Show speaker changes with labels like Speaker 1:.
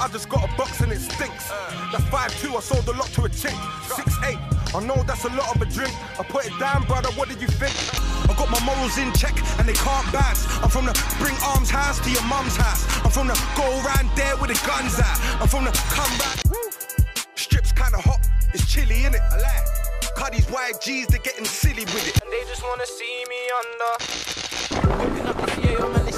Speaker 1: I just got a box and it stinks. That 5'2", I sold a lot to a chick. 6'8", I know that's a lot of a drink. I put it down, brother, what did you think? I got my morals in check and they can't bounce. I'm from the bring arms house to your mum's house. I'm from the go round there with the guns out. I'm from the come back. Strip's kinda hot, it's chilly innit? I like. Cut these YGs, they're getting silly with it.
Speaker 2: And they just wanna see me under. Open up the